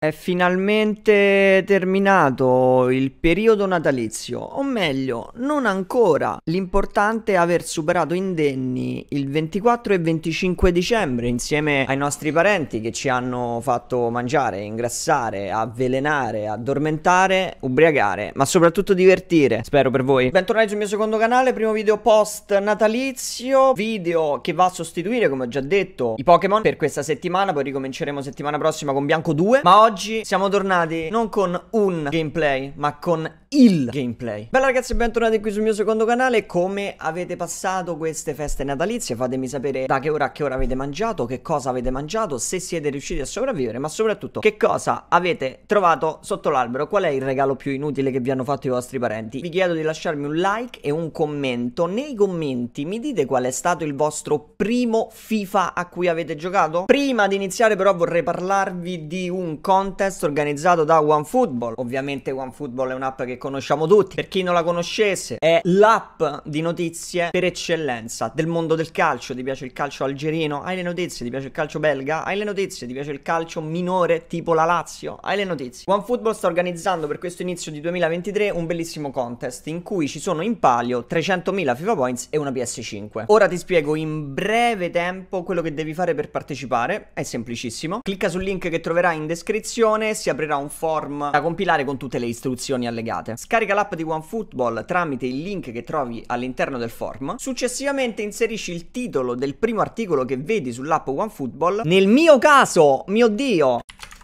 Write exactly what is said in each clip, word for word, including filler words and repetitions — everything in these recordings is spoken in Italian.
È finalmente terminato il periodo natalizio, o meglio, non ancora. L'importante è aver superato indenni il ventiquattro e venticinque dicembre insieme ai nostri parenti che ci hanno fatto mangiare, ingrassare, avvelenare, addormentare, ubriacare, ma soprattutto divertire, spero per voi. Bentornati sul mio secondo canale, primo video post natalizio, video che va a sostituire, come ho già detto, i Pokémon per questa settimana, poi ricominceremo settimana prossima con Bianco due, ma oggi Oggi siamo tornati non con un gameplay, ma con il gameplay. Bella ragazzi, bentornati qui sul mio secondo canale. Come avete passato queste feste natalizie? Fatemi sapere da che ora a che ora avete mangiato, che cosa avete mangiato, se siete riusciti a sopravvivere, ma soprattutto che cosa avete trovato sotto l'albero. Qual è il regalo più inutile che vi hanno fatto i vostri parenti? Vi chiedo di lasciarmi un like e un commento. Nei commenti mi dite qual è stato il vostro primo FIFA a cui avete giocato? Prima di iniziare però vorrei parlarvi di un contest organizzato da OneFootball. Ovviamente OneFootball è un'app che conosciamo tutti. Per chi non la conoscesse, è l'app di notizie per eccellenza del mondo del calcio. Ti piace il calcio algerino? Hai le notizie. Ti piace il calcio belga? Hai le notizie. Ti piace il calcio minore tipo la Lazio? Hai le notizie. OneFootball sta organizzando per questo inizio di duemilaventitré un bellissimo contest in cui ci sono in palio trecentomila FIFA Points e una P S cinque. Ora ti spiego in breve tempo quello che devi fare per partecipare. È semplicissimo. Clicca sul link che troverai in descrizione, si aprirà un form da compilare con tutte le istruzioni allegate. Scarica l'app di OneFootball tramite il link che trovi all'interno del form. Successivamente inserisci il titolo del primo articolo che vedi sull'app OneFootball. Nel mio caso, mio Dio,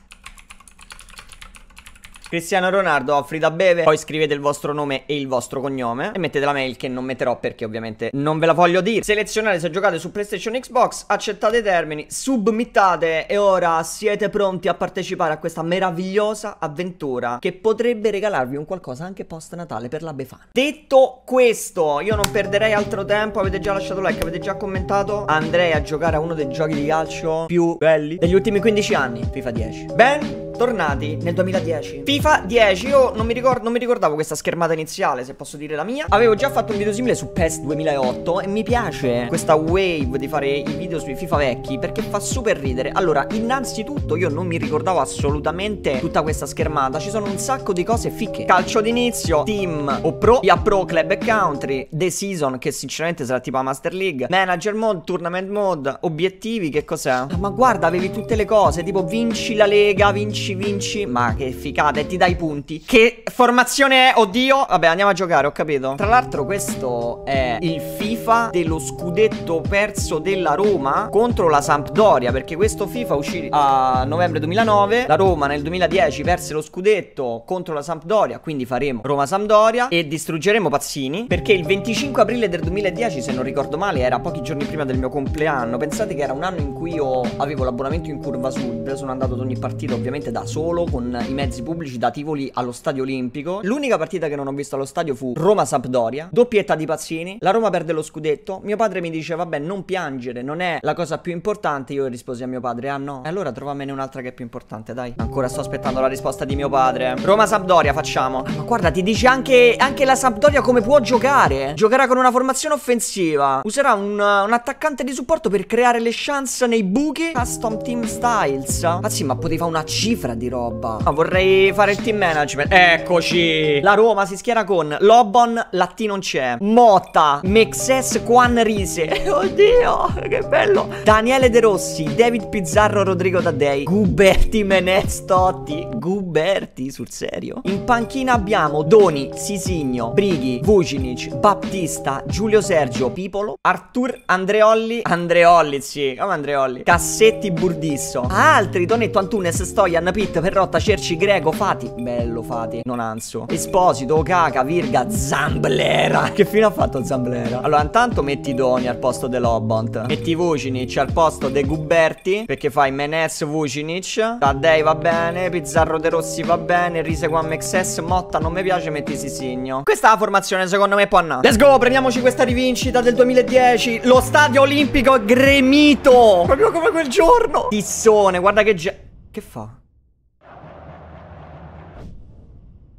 Cristiano Ronaldo offri da bere. Poi scrivete il vostro nome e il vostro cognome e mettete la mail che non metterò perché ovviamente non ve la voglio dire. Selezionate se giocate su PlayStation e Xbox, accettate i termini, submittate e ora siete pronti a partecipare a questa meravigliosa avventura che potrebbe regalarvi un qualcosa anche post Natale per la Befana. Detto questo, io non perderei altro tempo. Avete già lasciato like, avete già commentato. Andrei a giocare a uno dei giochi di calcio più belli degli ultimi quindici anni, FIFA dieci. Ben tornati nel duemiladieci. FIFA dieci, io non mi, ricordo, non mi ricordavo questa schermata iniziale, se posso dire la mia. Avevo già fatto un video simile su PES duemilaotto e mi piace questa wave di fare i video sui FIFA vecchi perché fa super ridere. Allora, innanzitutto io non mi ricordavo assolutamente tutta questa schermata. Ci sono un sacco di cose ficche. Calcio d'inizio, team o pro, via pro, club e country, the season che sinceramente sarà tipo la Master League, manager mode, tournament mode, obiettivi, che cos'è? Ah, ma guarda, avevi tutte le cose, tipo vinci la lega, vinci vinci, ma che ficate, ti dai punti. Che formazione è? Oddio. Vabbè, andiamo a giocare, ho capito. Tra l'altro questo è il FIFA dello scudetto perso della Roma contro la Sampdoria, perché questo FIFA uscì a novembre duemilanove. La Roma nel duemiladieci perse lo scudetto contro la Sampdoria, quindi faremo Roma-Sampdoria e distruggeremo Pazzini, perché il venticinque aprile del duemiladieci, se non ricordo male, era pochi giorni prima del mio compleanno. Pensate che era un anno in cui io avevo l'abbonamento in Curva Sud, sono andato ad ogni partita ovviamente da solo con i mezzi pubblici da Tivoli allo Stadio Olimpico. L'unica partita che non ho visto allo stadio fu Roma-Sampdoria, doppietta di Pazzini, la Roma perde lo scudetto. Mio padre mi dice vabbè, non piangere, non è la cosa più importante. Io risposi a mio padre ah no, e allora trovamene un'altra che è più importante, dai. Ancora sto aspettando la risposta di mio padre. Roma-Sampdoria facciamo. Ah, ma guarda, ti dice anche, anche la Sampdoria come può giocare. Giocherà con una formazione offensiva, userà un, un attaccante di supporto per creare le chance nei buchi. Custom team styles. Ah sì, ma potevi fare una cifra di roba. Ma vorrei fare il team management. Eccoci. La Roma si schiera con Lobon, Latti non c'è, Motta, Mexes, Juan Rise. Oddio, che bello. Daniele De Rossi, David Pizzarro, Rodrigo Taddei, Guberti, Menez, Totti. Guberti, sul serio. In panchina abbiamo Doni, Sisigno, Brighi, Vucinic, Battista, Giulio Sergio, Pipolo, Artur, Andreolli. Andreolli, sì, come Andreolli. Cassetti, Burdisso. Altri, Tonetto, Antunes, Stojan, Pitt, Perrotta, Cerci, Greco, Fati. Bello Fati, non anso. Esposito, Okaka, Virga, Zamblera. Che fine ha fatto Zamblera? Allora intanto metti Doni al posto de Lobont, metti Vucinic al posto de Guberti, perché fai Menez, Vucinic, Taddei va bene, Pizzarro, De Rossi va bene, Rise, Juan, Mexes, Motta non mi piace, metti Sisigno. Questa è la formazione secondo me può andare. Let's go, prendiamoci questa rivincita del duemiladieci. Lo stadio olimpico è gremito, proprio come quel giorno. Tissone, guarda che ge... Che fa?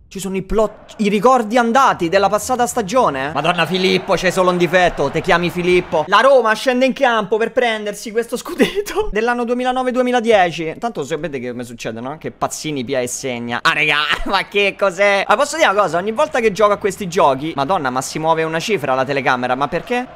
Ci sono i plot, i ricordi andati della passata stagione. Madonna Filippo, c'è solo un difetto. Te chiami Filippo. La Roma scende in campo per prendersi questo scudetto dell'anno duemilanove duemiladieci. Tanto sapete che mi succede, no? Che Pazzini pia e segna. Ah raga, ma che cos'è? Ma posso dire una cosa? Ogni volta che gioco a questi giochi, Madonna, ma si muove una cifra la telecamera. Ma perché?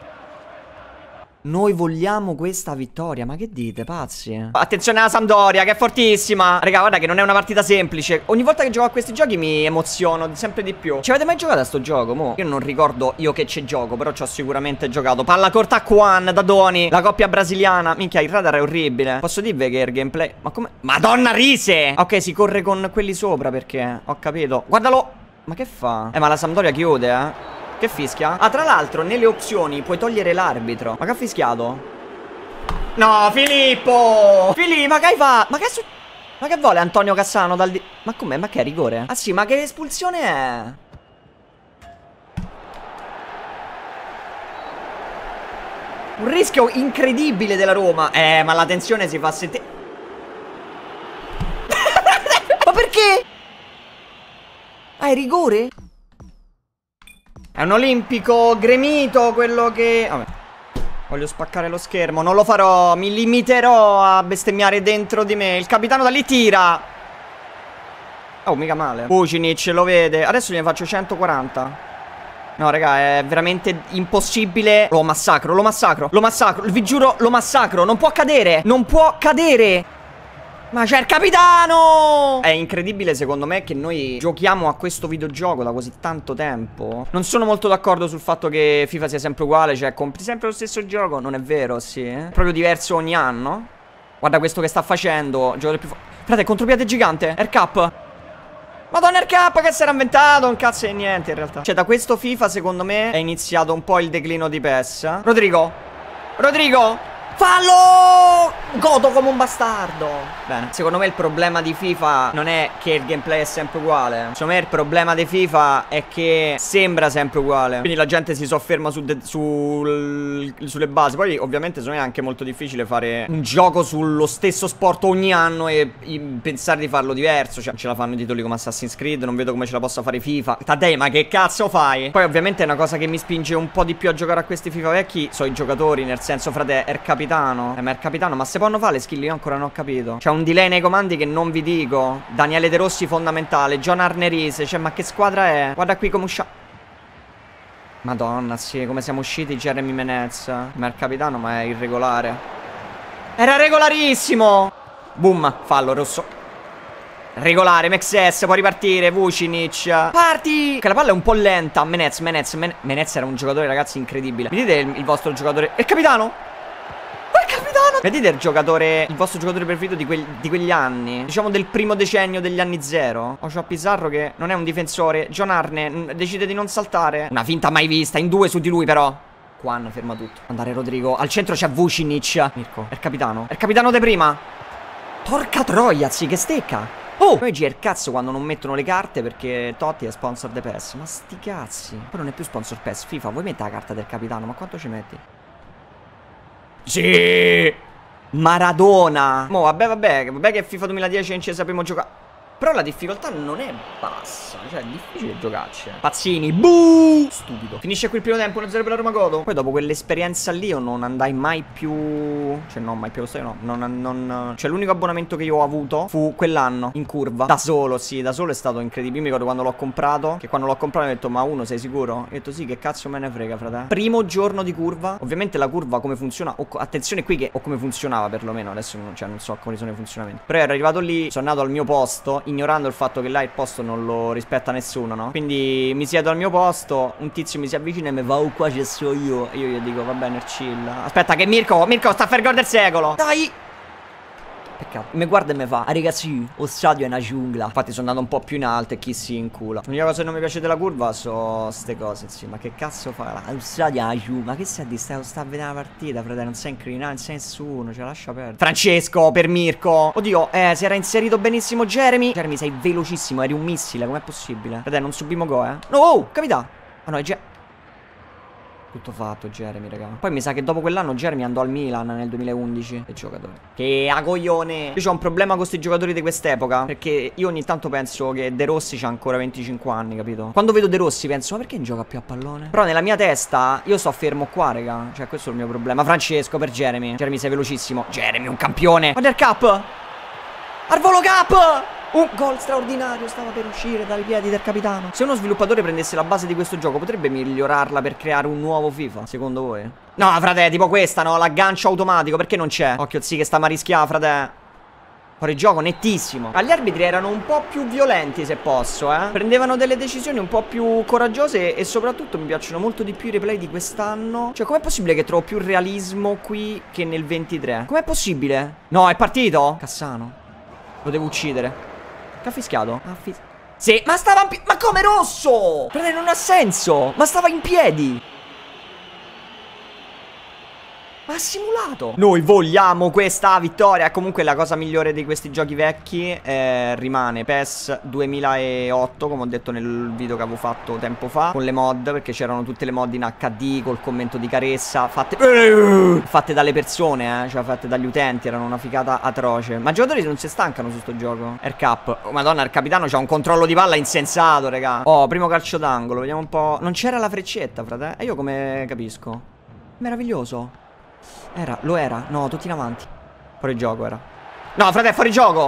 Noi vogliamo questa vittoria. Ma che dite, pazzi? Attenzione alla Sampdoria, che è fortissima. Raga, guarda che non è una partita semplice. Ogni volta che gioco a questi giochi mi emoziono sempre di più. Ci avete mai giocato a sto gioco, mo? Io non ricordo io che ci gioco, però ci ho sicuramente giocato. Palla corta a Quan, da Doni, la coppia brasiliana. Minchia, il radar è orribile. Posso dirvi che il gameplay... Ma come... Madonna Rise! Ok, si corre con quelli sopra perché... Ho capito. Guardalo! Ma che fa? Eh, ma la Sampdoria chiude, eh. Che fischia? Ah, tra l'altro nelle opzioni puoi togliere l'arbitro. Ma che ha fischiato? No, Filippo! Filippo, ma che hai fatto? Ma che su... Ma che vuole Antonio Cassano dal di... Ma com'è? Ma che è rigore? Ah sì, ma che espulsione è? Un rischio incredibile della Roma. Eh, ma la tensione si fa sentire. Ma perché? Ah, è rigore? È un olimpico gremito quello che... Vabbè. Voglio spaccare lo schermo. Non lo farò. Mi limiterò a bestemmiare dentro di me. Il capitano da lì tira. Oh, mica male. Vucinic lo vede. Adesso gliene faccio centoquaranta. No, raga, è veramente impossibile. Lo massacro, lo massacro, lo massacro. Vi giuro, lo massacro. Non può cadere. Non può cadere. Ma c'è il capitano! È incredibile secondo me che noi giochiamo a questo videogioco da così tanto tempo. Non sono molto d'accordo sul fatto che FIFA sia sempre uguale. Cioè, compri sempre lo stesso gioco. Non è vero, sì. È proprio diverso ogni anno. Guarda questo che sta facendo. Giocatore più forte. Frate, contropiede gigante. Air Cup. Madonna, Air Cup che si era inventato. Un cazzo di niente in realtà. Cioè, da questo FIFA secondo me è iniziato un po' il declino di PES. Rodrigo. Rodrigo. Fallo! Godo come un bastardo. Bene, secondo me il problema di FIFA non è che il gameplay è sempre uguale. Secondo me il problema di FIFA è che sembra sempre uguale. Quindi la gente si sofferma su sul, sulle basi. Poi ovviamente secondo me è anche molto difficile fare un gioco sullo stesso sport ogni anno e pensare di farlo diverso. Cioè, ce la fanno i titoli come Assassin's Creed. Non vedo come ce la possa fare FIFA. Tadei, ma che cazzo fai? Poi ovviamente è una cosa che mi spinge un po' di più a giocare a questi FIFA vecchi. So i giocatori, nel senso, frate, è il capitano. Eh, ma è il capitano, ma se possono fare le skill io ancora non ho capito. C'è un delay nei comandi che non vi dico. Daniele De Rossi fondamentale. John Arnerise. Cioè, ma che squadra è? Guarda qui come usciamo. Madonna, sì, come siamo usciti Jeremy Menez. Ma è il capitano, ma è irregolare. Era regolarissimo. Boom, fallo rosso. Regolare, Mexes, può ripartire. Vucinic. Parti. Che la palla è un po' lenta. Menez, Menez, Men Menez era un giocatore, ragazzi, incredibile. Mi dite il, il vostro giocatore? È il capitano? Capitano! Vedete il giocatore, il vostro giocatore preferito di, quel, di quegli anni? Diciamo del primo decennio degli anni zero. Ocho Pizarro che non è un difensore. John Arne decide di non saltare. Una finta mai vista, in due su di lui però. Quan ferma tutto. Andare Rodrigo. Al centro c'è Vucinic. Mirko, è il capitano. È il capitano de prima. Porca troia, zi, che stecca. Oh! Poi gira il cazzo quando non mettono le carte perché Totti è sponsor de PES. Ma sti cazzi. Poi non è più sponsor PES. FIFA, vuoi mettere la carta del capitano? Ma quanto ci metti? Sì! Maradona! Mo vabbè vabbè Vabbè che FIFA duemiladieci non ci sappiamo giocare. Però la difficoltà non è bassa. Cioè è difficile giocarci. Pazzini. Buh! Stupido. Finisce qui il primo tempo uno zero per la Roma Godo. Poi dopo quell'esperienza lì io non andai mai più. Cioè no, mai più lo stadio no. Non, non... Cioè l'unico abbonamento che io ho avuto fu quell'anno in curva. Da solo, sì, da solo è stato incredibile. Io mi ricordo quando l'ho comprato. Che quando l'ho comprato mi ho detto ma uno sei sicuro? Ho detto sì, che cazzo me ne frega, frate. Primo giorno di curva. Ovviamente la curva come funziona o, attenzione qui che o come funzionava perlomeno. Adesso non, cioè, non so quali sono i funzionamenti. Però ero arrivato lì, sono andato al mio posto, ignorando il fatto che là il posto non lo rispetta nessuno, no? Quindi mi siedo al mio posto, un tizio mi si avvicina e mi va, oh qua ci sto io. E io gli dico, va bene, chill. Aspetta che Mirko, Mirko sta per gol del secolo. Dai! Peccato. Mi guarda e mi fa, ah ragazzi, lo stadio è una giungla. Infatti sono andato un po' più in alto e chi si incula. L'unica cosa che non mi piace della curva sono ste cose, sì. Ma che cazzo fa? Lo stadio è una giungla. Ma che stai di stai sta a vedere la partita, fratello? Non sei inclinato, non sei nessuno, ce la lascia perdere. Francesco per Mirko. Oddio, eh, si era inserito benissimo Jeremy. Jeremy sei velocissimo, eri un missile, com'è possibile? Fratello, non subimo go, eh. No, oh, capita. Ah no, è già... Tutto fatto Jeremy, raga. Poi mi sa che dopo quell'anno Jeremy andò al Milan nel duemilaundici. Che giocatore. Che a coglione. Io ho un problema con questi giocatori di quest'epoca, perché io ogni tanto penso che De Rossi c'ha ancora venticinque anni, capito? Quando vedo De Rossi penso, ma perché non gioca più a pallone? Però nella mia testa io sto fermo qua, raga. Cioè questo è il mio problema. Francesco per Jeremy. Jeremy sei velocissimo. Jeremy un campione. Wonder Cup. Al volo Cup. Un gol straordinario, stava per uscire dai piedi del capitano. Se uno sviluppatore prendesse la base di questo gioco, potrebbe migliorarla per creare un nuovo FIFA, secondo voi? No, frate, tipo questa, no? L'aggancio automatico, perché non c'è? Occhio, sì, che sta a rischiare, frate. Fuori gioco, nettissimo. Gli arbitri erano un po' più violenti, se posso, eh. Prendevano delle decisioni un po' più coraggiose. E soprattutto mi piacciono molto di più i replay di quest'anno. Cioè, com'è possibile che trovo più realismo qui che nel ventitré? Com'è possibile? No, è partito? Cassano. Lo devo uccidere. Che ha fischiato? Ah, fis sì, ma stava in piedi. Ma come rosso? Frate, non ha senso. Ma stava in piedi. Ma ha simulato. Noi vogliamo questa vittoria. Comunque la cosa migliore di questi giochi vecchi eh, rimane PES duemilaotto, come ho detto nel video che avevo fatto tempo fa, con le mod, perché c'erano tutte le mod in acca di col commento di Caressa fatte fatte dalle persone, eh, cioè fatte dagli utenti. Erano una figata atroce. Ma i giocatori non si stancano su sto gioco. Air Cup. Oh, madonna, il capitano c'ha un controllo di palla insensato, raga. Oh, primo calcio d'angolo. Vediamo un po'. Non c'era la freccetta, frate. E io come capisco? Meraviglioso. Era, lo era. No, tutti in avanti. Fuori gioco era. No, frate, è fuori gioco.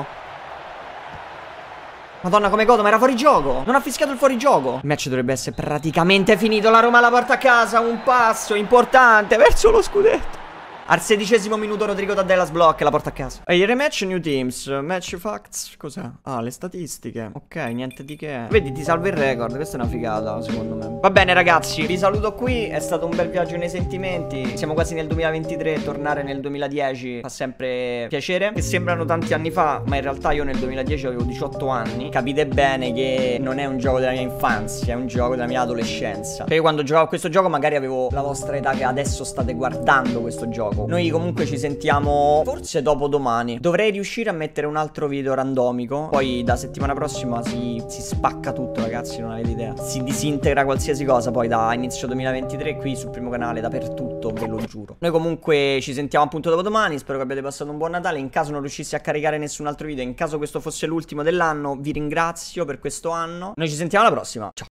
Madonna, come godo, ma era fuori gioco. Non ha fischiato il fuorigioco. Il match dovrebbe essere praticamente finito. La Roma la porta a casa. Un passo importante verso lo scudetto. Al sedicesimo minuto Rodrigo Taddella sblocca, la porta a casa. E il rematch new teams. Match facts. Cos'è? Ah, le statistiche. Ok, niente di che. Vedi, ti salva il record. Questa è una figata, secondo me. Va bene, ragazzi, vi saluto qui. È stato un bel viaggio nei sentimenti. Siamo quasi nel duemilaventitré. Tornare nel duemiladieci fa sempre piacere. Che sembrano tanti anni fa, ma in realtà io nel duemiladieci avevo diciotto anni. Capite bene che non è un gioco della mia infanzia, è un gioco della mia adolescenza. Perché quando giocavo a questo gioco magari avevo la vostra età che adesso state guardando questo gioco. Noi comunque ci sentiamo forse dopo domani. Dovrei riuscire a mettere un altro video randomico. Poi da settimana prossima si, si spacca tutto, ragazzi, non avete idea. Si disintegra qualsiasi cosa poi da inizio duemilaventitré qui sul primo canale, dappertutto, ve lo giuro. Noi comunque ci sentiamo appunto dopo domani. Spero che abbiate passato un buon Natale. In caso non riuscissi a caricare nessun altro video, in caso questo fosse l'ultimo dell'anno, vi ringrazio per questo anno. Noi ci sentiamo alla prossima. Ciao.